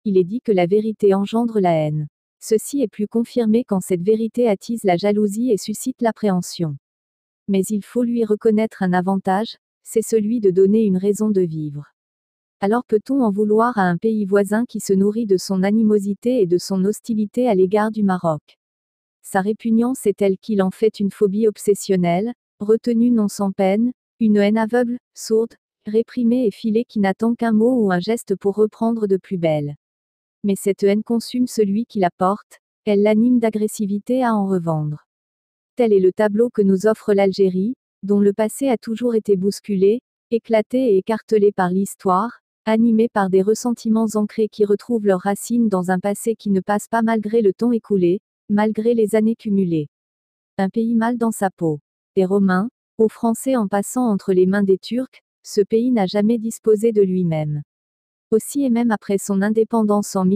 il est dit que la vérité engendre la haine. Ceci est plus confirmé quand cette vérité attise la jalousie et suscite l'appréhension. Mais il faut lui reconnaître un avantage, c'est celui de donner une raison de vivre. Alors peut-on en vouloir à un pays voisin qui se nourrit de son animosité et de son hostilité à l'égard du Maroc? Sa répugnance est telle qu'il en fait une phobie obsessionnelle, retenue non sans peine, une haine aveugle, sourde, réprimée et filée qui n'attend qu'un mot ou un geste pour reprendre de plus belle. Mais cette haine consume celui qui la porte, elle l'anime d'agressivité à en revendre. Tel est le tableau que nous offre l'Algérie, dont le passé a toujours été bousculé, éclaté et écartelé par l'histoire, animé par des ressentiments ancrés qui retrouvent leurs racines dans un passé qui ne passe pas malgré le temps écoulé, malgré les années cumulées. Un pays mal dans sa peau. Des Romains, aux Français en passant entre les mains des Turcs, ce pays n'a jamais disposé de lui-même. Aussi et même après son indépendance en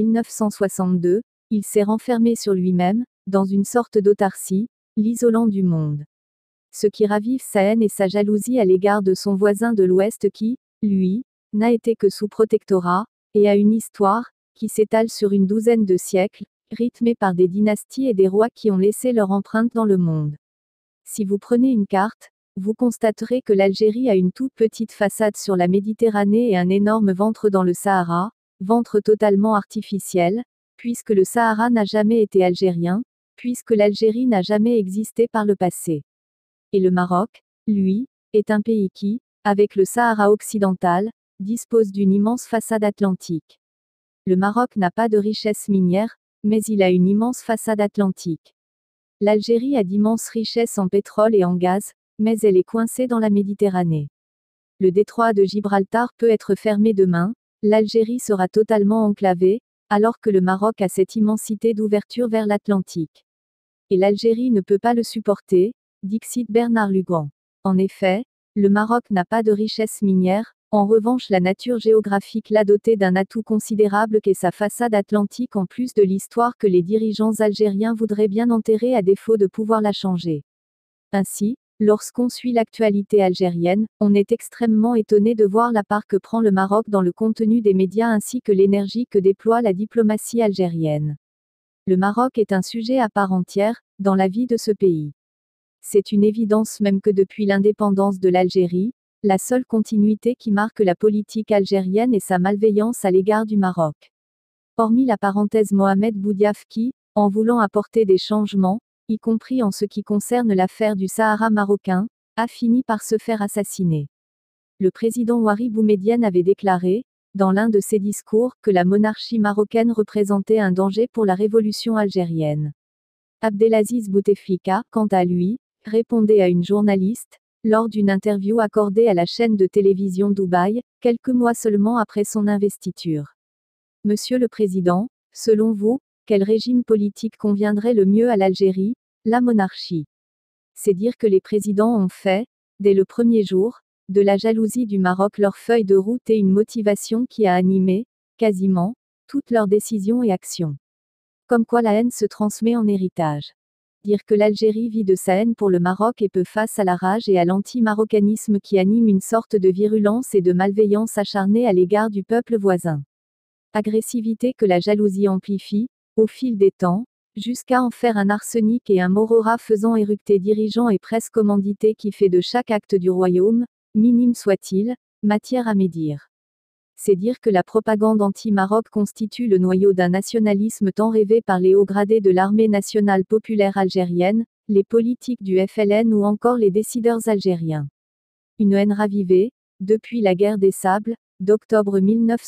1962, il s'est renfermé sur lui-même, dans une sorte d'autarcie, l'isolant du monde. Ce qui ravive sa haine et sa jalousie à l'égard de son voisin de l'Ouest qui, lui, n'a été que sous protectorat, et a une histoire, qui s'étale sur une douzaine de siècles, rythmée par des dynasties et des rois qui ont laissé leur empreinte dans le monde. Si vous prenez une carte, vous constaterez que l'Algérie a une toute petite façade sur la Méditerranée et un énorme ventre dans le Sahara, ventre totalement artificiel, puisque le Sahara n'a jamais été algérien, puisque l'Algérie n'a jamais existé par le passé. Et le Maroc, lui, est un pays qui, avec le Sahara occidental, dispose d'une immense façade atlantique. Le Maroc n'a pas de richesse minière, mais il a une immense façade atlantique. L'Algérie a d'immenses richesses en pétrole et en gaz, mais elle est coincée dans la Méditerranée. Le détroit de Gibraltar peut être fermé demain, l'Algérie sera totalement enclavée, alors que le Maroc a cette immensité d'ouverture vers l'Atlantique. Et l'Algérie ne peut pas le supporter, dixit Bernard Lugan. En effet, le Maroc n'a pas de richesse minière, en revanche la nature géographique l'a doté d'un atout considérable qu'est sa façade atlantique en plus de l'histoire que les dirigeants algériens voudraient bien enterrer à défaut de pouvoir la changer. Ainsi, lorsqu'on suit l'actualité algérienne, on est extrêmement étonné de voir la part que prend le Maroc dans le contenu des médias ainsi que l'énergie que déploie la diplomatie algérienne. Le Maroc est un sujet à part entière, dans la vie de ce pays. C'est une évidence même que depuis l'indépendance de l'Algérie, la seule continuité qui marque la politique algérienne est sa malveillance à l'égard du Maroc. Hormis la parenthèse Mohamed Boudiaf qui, en voulant apporter des changements, y compris en ce qui concerne l'affaire du Sahara marocain, a fini par se faire assassiner. Le président Houari Boumedienne avait déclaré, dans l'un de ses discours, que la monarchie marocaine représentait un danger pour la révolution algérienne. Abdelaziz Bouteflika, quant à lui, répondait à une journaliste, lors d'une interview accordée à la chaîne de télévision Dubaï, quelques mois seulement après son investiture. Monsieur le Président, selon vous, quel régime politique conviendrait le mieux à l'Algérie? La monarchie. C'est dire que les présidents ont fait, dès le premier jour, de la jalousie du Maroc leur feuille de route et une motivation qui a animé, quasiment, toutes leurs décisions et actions. Comme quoi la haine se transmet en héritage. Dire que l'Algérie vit de sa haine pour le Maroc et peut face à la rage et à l'anti-marocanisme qui anime une sorte de virulence et de malveillance acharnée à l'égard du peuple voisin. Agressivité que la jalousie amplifie, au fil des temps, jusqu'à en faire un arsenic et un morora faisant éructer dirigeants et presse commandité qui fait de chaque acte du royaume, minime soit-il, matière à médire. C'est dire que la propagande anti-Maroc constitue le noyau d'un nationalisme tant rêvé par les hauts gradés de l'armée nationale populaire algérienne, les politiques du FLN ou encore les décideurs algériens. Une haine ravivée, depuis la guerre des Sables, d'octobre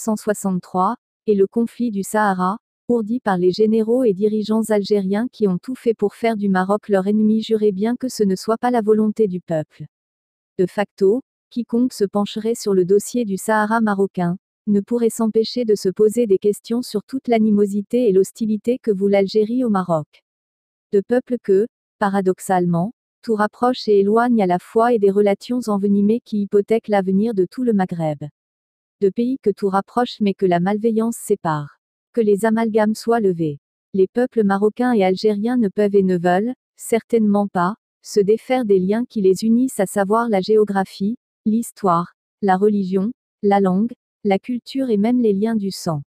1963, et le conflit du Sahara, ourdi par les généraux et dirigeants algériens qui ont tout fait pour faire du Maroc leur ennemi juré bien que ce ne soit pas la volonté du peuple. De facto, quiconque se pencherait sur le dossier du Sahara marocain, ne pourrait s'empêcher de se poser des questions sur toute l'animosité et l'hostilité que voue l'Algérie au Maroc. De peuple que, paradoxalement, tout rapproche et éloigne à la fois et des relations envenimées qui hypothèquent l'avenir de tout le Maghreb. De pays que tout rapproche mais que la malveillance sépare. Que les amalgames soient levés. Les peuples marocains et algériens ne peuvent et ne veulent, certainement pas, se défaire des liens qui les unissent, à savoir la géographie, l'histoire, la religion, la langue, la culture et même les liens du sang.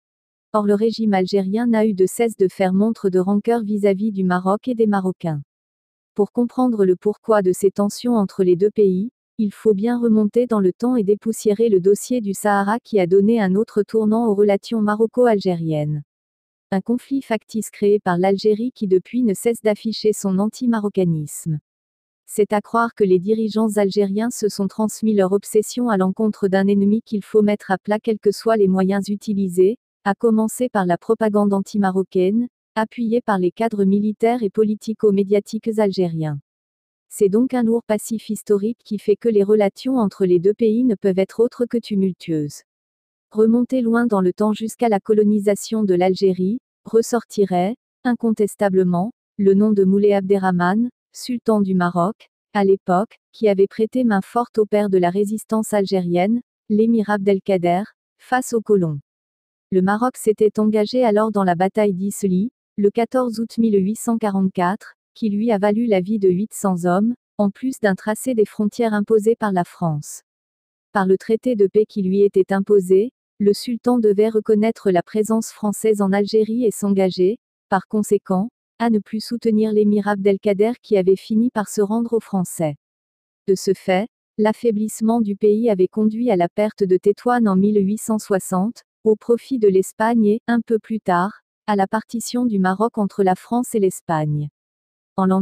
Or le régime algérien n'a eu de cesse de faire montre de rancœur vis-à-vis du Maroc et des Marocains. Pour comprendre le pourquoi de ces tensions entre les deux pays, il faut bien remonter dans le temps et dépoussiérer le dossier du Sahara qui a donné un autre tournant aux relations maroco-algériennes. Un conflit factice créé par l'Algérie qui depuis ne cesse d'afficher son anti-marocanisme. C'est à croire que les dirigeants algériens se sont transmis leur obsession à l'encontre d'un ennemi qu'il faut mettre à plat quels que soient les moyens utilisés, à commencer par la propagande anti-marocaine, appuyée par les cadres militaires et politico-médiatiques algériens. C'est donc un lourd passif historique qui fait que les relations entre les deux pays ne peuvent être autres que tumultueuses. Remonter loin dans le temps jusqu'à la colonisation de l'Algérie, ressortirait, incontestablement, le nom de Moulay Abderrahmane, sultan du Maroc, à l'époque, qui avait prêté main forte au père de la résistance algérienne, l'émir Abdelkader, face aux colons. Le Maroc s'était engagé alors dans la bataille d'Isli, le 14 août 1844, qui lui a valu la vie de 800 hommes, en plus d'un tracé des frontières imposé par la France. Par le traité de paix qui lui était imposé, le sultan devait reconnaître la présence française en Algérie et s'engager, par conséquent, à ne plus soutenir l'émir Abdelkader qui avait fini par se rendre aux Français. De ce fait, l'affaiblissement du pays avait conduit à la perte de Tétouan en 1860, au profit de l'Espagne et, un peu plus tard, à la partition du Maroc entre la France et l'Espagne. En l'an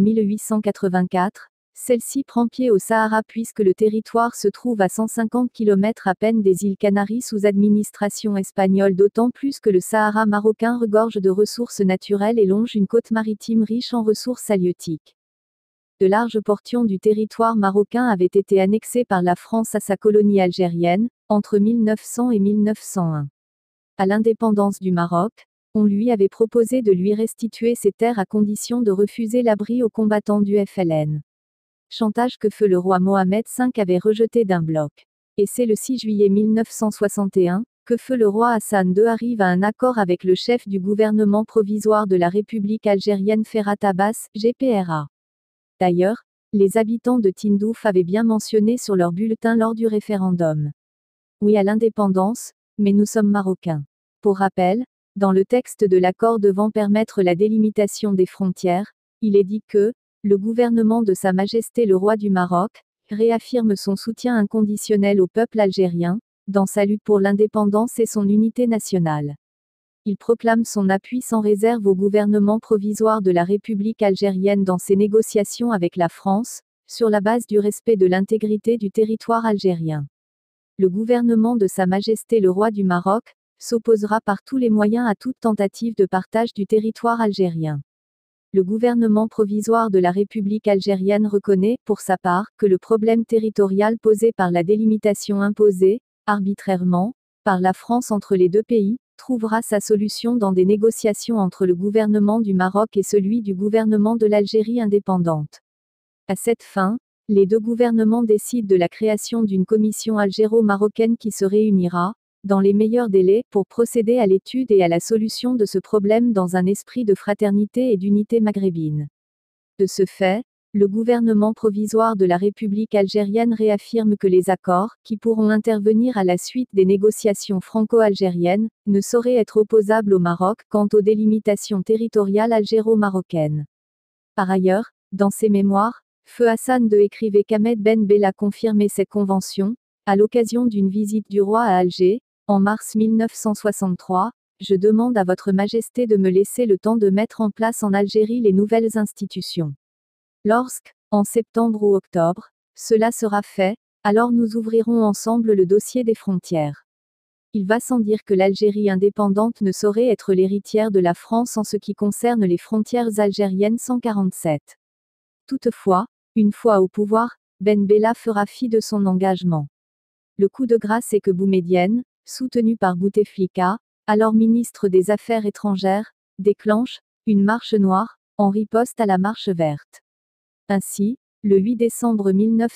1884, celle-ci prend pied au Sahara puisque le territoire se trouve à 150 km à peine des îles Canaries sous administration espagnole, d'autant plus que le Sahara marocain regorge de ressources naturelles et longe une côte maritime riche en ressources halieutiques. De larges portions du territoire marocain avaient été annexées par la France à sa colonie algérienne, entre 1900 et 1901. À l'indépendance du Maroc, on lui avait proposé de lui restituer ses terres à condition de refuser l'abri aux combattants du FLN. Chantage que feu le roi Mohamed V avait rejeté d'un bloc. Et c'est le 6 juillet 1961, que feu le roi Hassan II arrive à un accord avec le chef du gouvernement provisoire de la République algérienne Ferhat Abbas, GPRA. D'ailleurs, les habitants de Tindouf avaient bien mentionné sur leur bulletin lors du référendum. Oui à l'indépendance, mais nous sommes marocains. Pour rappel, dans le texte de l'accord devant permettre la délimitation des frontières, il est dit que, le gouvernement de Sa Majesté le Roi du Maroc, réaffirme son soutien inconditionnel au peuple algérien, dans sa lutte pour l'indépendance et son unité nationale. Il proclame son appui sans réserve au gouvernement provisoire de la République algérienne dans ses négociations avec la France, sur la base du respect de l'intégrité du territoire algérien. Le gouvernement de Sa Majesté le Roi du Maroc, s'opposera par tous les moyens à toute tentative de partage du territoire algérien. Le gouvernement provisoire de la République algérienne reconnaît, pour sa part, que le problème territorial posé par la délimitation imposée, arbitrairement, par la France entre les deux pays, trouvera sa solution dans des négociations entre le gouvernement du Maroc et celui du gouvernement de l'Algérie indépendante. À cette fin, les deux gouvernements décident de la création d'une commission algéro-marocaine qui se réunira, dans les meilleurs délais, pour procéder à l'étude et à la solution de ce problème dans un esprit de fraternité et d'unité maghrébine. De ce fait, le gouvernement provisoire de la République algérienne réaffirme que les accords, qui pourront intervenir à la suite des négociations franco-algériennes, ne sauraient être opposables au Maroc quant aux délimitations territoriales algéro-marocaines. Par ailleurs, dans ses mémoires, Feu Hassan II écrivait qu'Ahmed Ben Bella confirmait cette convention, à l'occasion d'une visite du roi à Alger, en mars 1963, je demande à Votre Majesté de me laisser le temps de mettre en place en Algérie les nouvelles institutions. Lorsque, en septembre ou octobre, cela sera fait, alors nous ouvrirons ensemble le dossier des frontières. Il va sans dire que l'Algérie indépendante ne saurait être l'héritière de la France en ce qui concerne les frontières algériennes 147. Toutefois, une fois au pouvoir, Ben Bella fera fi de son engagement. Le coup de grâce est que Boumedienne, soutenu par Bouteflika, alors ministre des Affaires étrangères, déclenche une marche noire, en riposte à la marche verte. Ainsi, le 8 décembre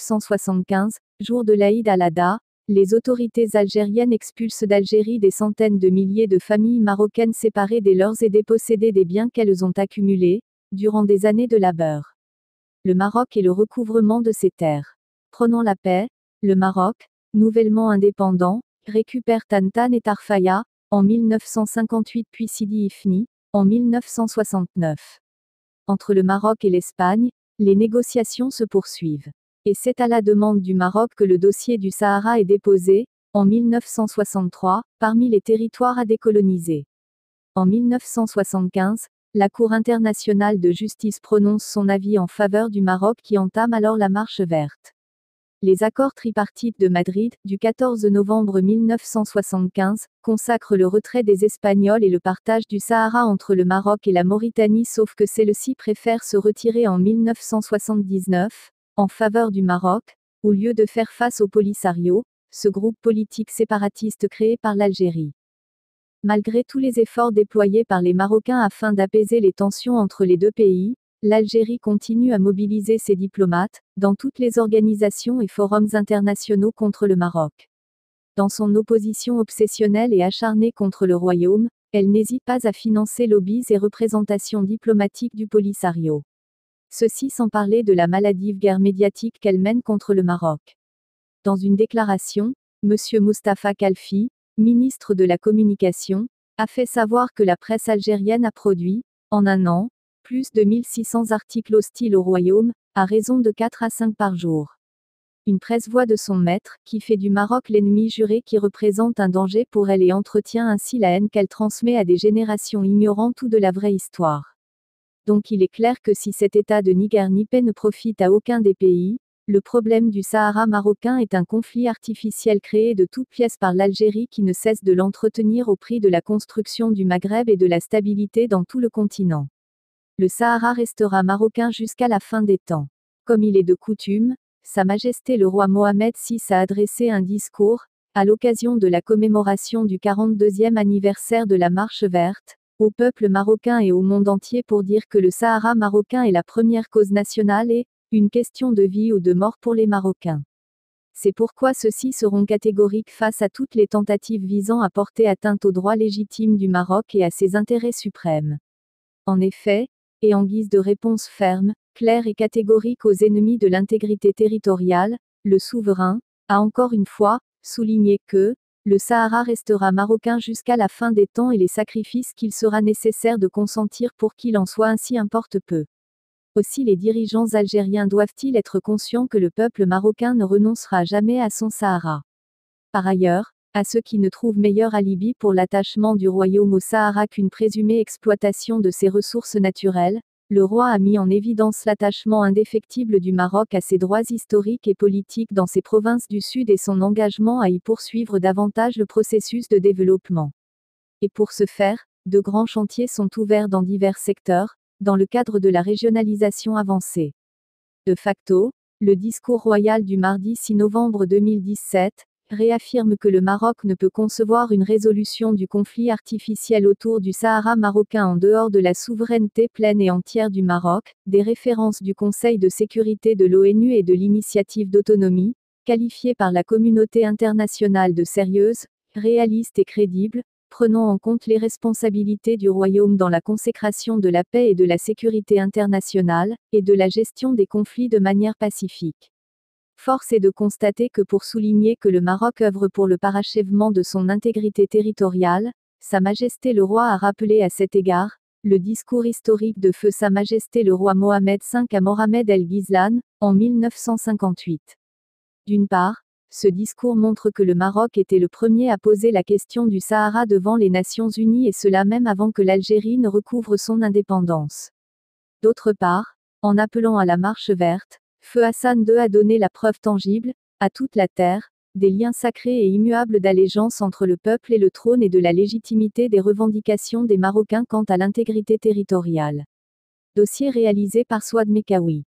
1975, jour de l'Aïd al-Adha, les autorités algériennes expulsent d'Algérie des centaines de milliers de familles marocaines séparées des leurs et dépossédées des biens qu'elles ont accumulés, durant des années de labeur. Le Maroc et le recouvrement de ses terres. Prenant la paix, le Maroc, nouvellement indépendant, récupère Tantan et Tarfaya, en 1958 puis Sidi Ifni, en 1969. Entre le Maroc et l'Espagne, les négociations se poursuivent. Et c'est à la demande du Maroc que le dossier du Sahara est déposé, en 1963, parmi les territoires à décoloniser. En 1975, la Cour internationale de justice prononce son avis en faveur du Maroc qui entame alors la marche verte. Les accords tripartites de Madrid, du 14 novembre 1975, consacrent le retrait des Espagnols et le partage du Sahara entre le Maroc et la Mauritanie, sauf que celle-ci préfère se retirer en 1979, en faveur du Maroc, au lieu de faire face au Polisario, ce groupe politique séparatiste créé par l'Algérie. Malgré tous les efforts déployés par les Marocains afin d'apaiser les tensions entre les deux pays, l'Algérie continue à mobiliser ses diplomates, dans toutes les organisations et forums internationaux contre le Maroc. Dans son opposition obsessionnelle et acharnée contre le royaume, elle n'hésite pas à financer lobbies et représentations diplomatiques du Polisario. Ceci sans parler de la maladive guerre médiatique qu'elle mène contre le Maroc. Dans une déclaration, M. Moustapha Khalfi, ministre de la Communication, a fait savoir que la presse algérienne a produit, en un an, plus de 1600 articles hostiles au royaume, à raison de 4 à 5 par jour. Une presse-voix de son maître, qui fait du Maroc l'ennemi juré qui représente un danger pour elle et entretient ainsi la haine qu'elle transmet à des générations ignorantes ou de la vraie histoire. Donc il est clair que si cet état de ni guerre ni paix ne profite à aucun des pays, le problème du Sahara marocain est un conflit artificiel créé de toutes pièces par l'Algérie qui ne cesse de l'entretenir au prix de la construction du Maghreb et de la stabilité dans tout le continent. Le Sahara restera marocain jusqu'à la fin des temps. Comme il est de coutume, Sa Majesté le roi Mohamed VI a adressé un discours, à l'occasion de la commémoration du 42e anniversaire de la Marche verte, au peuple marocain et au monde entier pour dire que le Sahara marocain est la première cause nationale et, une question de vie ou de mort pour les Marocains. C'est pourquoi ceux-ci seront catégoriques face à toutes les tentatives visant à porter atteinte aux droits légitimes du Maroc et à ses intérêts suprêmes. En effet, et en guise de réponse ferme, claire et catégorique aux ennemis de l'intégrité territoriale, le souverain a encore une fois souligné que le Sahara restera marocain jusqu'à la fin des temps et les sacrifices qu'il sera nécessaire de consentir pour qu'il en soit ainsi importe peu. Aussi les dirigeants algériens doivent-ils être conscients que le peuple marocain ne renoncera jamais à son Sahara. Par ailleurs, à ceux qui ne trouvent meilleur alibi pour l'attachement du royaume au Sahara qu'une présumée exploitation de ses ressources naturelles, le roi a mis en évidence l'attachement indéfectible du Maroc à ses droits historiques et politiques dans ses provinces du Sud et son engagement à y poursuivre davantage le processus de développement. Et pour ce faire, de grands chantiers sont ouverts dans divers secteurs, dans le cadre de la régionalisation avancée. De facto, le discours royal du mardi 6 novembre 2017 réaffirme que le Maroc ne peut concevoir une résolution du conflit artificiel autour du Sahara marocain en dehors de la souveraineté pleine et entière du Maroc, des références du Conseil de sécurité de l'ONU et de l'initiative d'autonomie, qualifiées par la communauté internationale de sérieuses, réalistes et crédibles, prenant en compte les responsabilités du royaume dans la consécration de la paix et de la sécurité internationale, et de la gestion des conflits de manière pacifique. Force est de constater que pour souligner que le Maroc œuvre pour le parachèvement de son intégrité territoriale, Sa Majesté le roi a rappelé à cet égard, le discours historique de feu Sa Majesté le roi Mohamed V à Mohamed El Ghizlan, en 1958. D'une part, ce discours montre que le Maroc était le premier à poser la question du Sahara devant les Nations Unies et cela même avant que l'Algérie ne recouvre son indépendance. D'autre part, en appelant à la marche verte, Feu Hassan II a donné la preuve tangible, à toute la terre, des liens sacrés et immuables d'allégeance entre le peuple et le trône et de la légitimité des revendications des Marocains quant à l'intégrité territoriale. Dossier réalisé par Souad Mekawi.